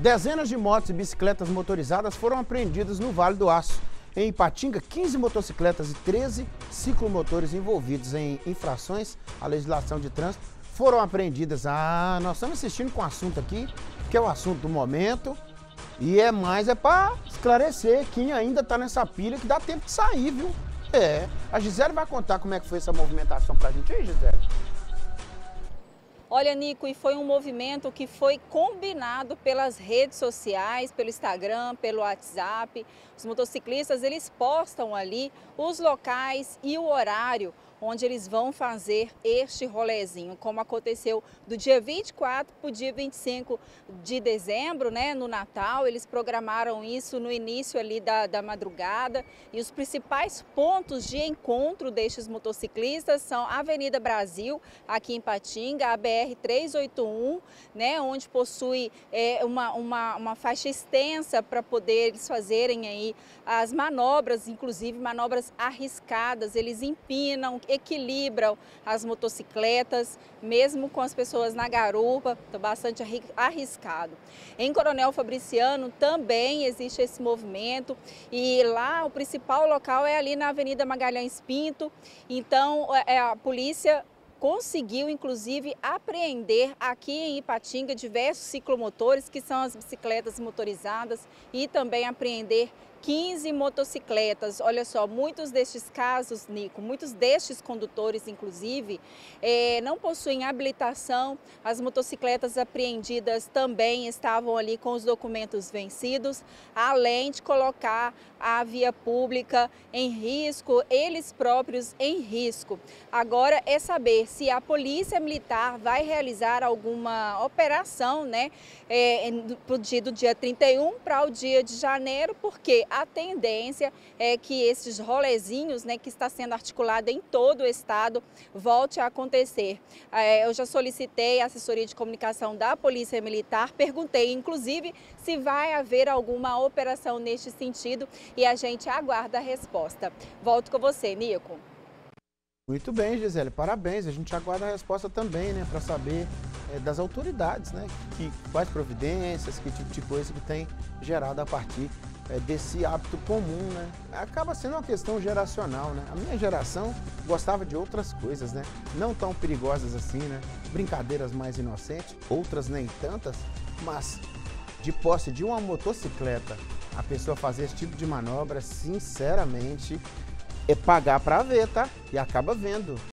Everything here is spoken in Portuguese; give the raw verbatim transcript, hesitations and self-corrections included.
Dezenas de motos e bicicletas motorizadas foram apreendidas no Vale do Aço. Em Ipatinga, quinze motocicletas e treze ciclomotores envolvidos em infrações à legislação de trânsito foram apreendidas. Ah, nós estamos assistindo com o assunto aqui, que é o assunto do momento. E é mais, é para esclarecer quem ainda está nessa pilha, que dá tempo de sair, viu? É, a Gisele vai contar como é que foi essa movimentação pra gente aí, Gisele. Olha, Nico, e foi um movimento que foi combinado pelas redes sociais, pelo Instagram, pelo WhatsApp. Os motociclistas, eles postam ali os locais e o horário onde eles vão fazer este rolezinho, como aconteceu do dia vinte e quatro para o dia vinte e cinco de dezembro, né, no Natal. Eles programaram isso no início ali da, da madrugada, e os principais pontos de encontro destes motociclistas são a Avenida Brasil, aqui em Ipatinga, a B R trezentos e oitenta e um, né, onde possui é, uma, uma, uma faixa extensa para poder eles fazerem aí as manobras, inclusive manobras arriscadas. Eles empinam, equilibram as motocicletas, mesmo com as pessoas na garupa, então bastante arriscado. Em Coronel Fabriciano também existe esse movimento, e lá o principal local é ali na Avenida Magalhães Pinto. Então a polícia conseguiu, inclusive, apreender aqui em Ipatinga diversos ciclomotores, que são as bicicletas motorizadas, e também apreender quinze motocicletas. Olha só, muitos destes casos, Nico, muitos destes condutores, inclusive, eh, não possuem habilitação. As motocicletas apreendidas também estavam ali com os documentos vencidos, além de colocar a via pública em risco, eles próprios em risco. Agora é saber se a Polícia Militar vai realizar alguma operação, né, é, do, dia, do dia trinta e um para o dia de janeiro, porque a tendência é que esses rolezinhos, né, que está sendo articulado em todo o estado, volte a acontecer. É, eu já solicitei a assessoria de comunicação da Polícia Militar, perguntei inclusive se vai haver alguma operação neste sentido, e a gente aguarda a resposta. Volto com você, Nico. Muito bem, Gisele, parabéns. A gente aguarda a resposta também, né, para saber é, das autoridades, né, que, quais providências, que tipo de coisa que tem gerado a partir é, desse hábito comum, né. Acaba sendo uma questão geracional, né. A minha geração gostava de outras coisas, né, não tão perigosas assim, né, brincadeiras mais inocentes, outras nem tantas, mas de posse de uma motocicleta, a pessoa fazer esse tipo de manobra, sinceramente, é pagar para ver, tá? E acaba vendo.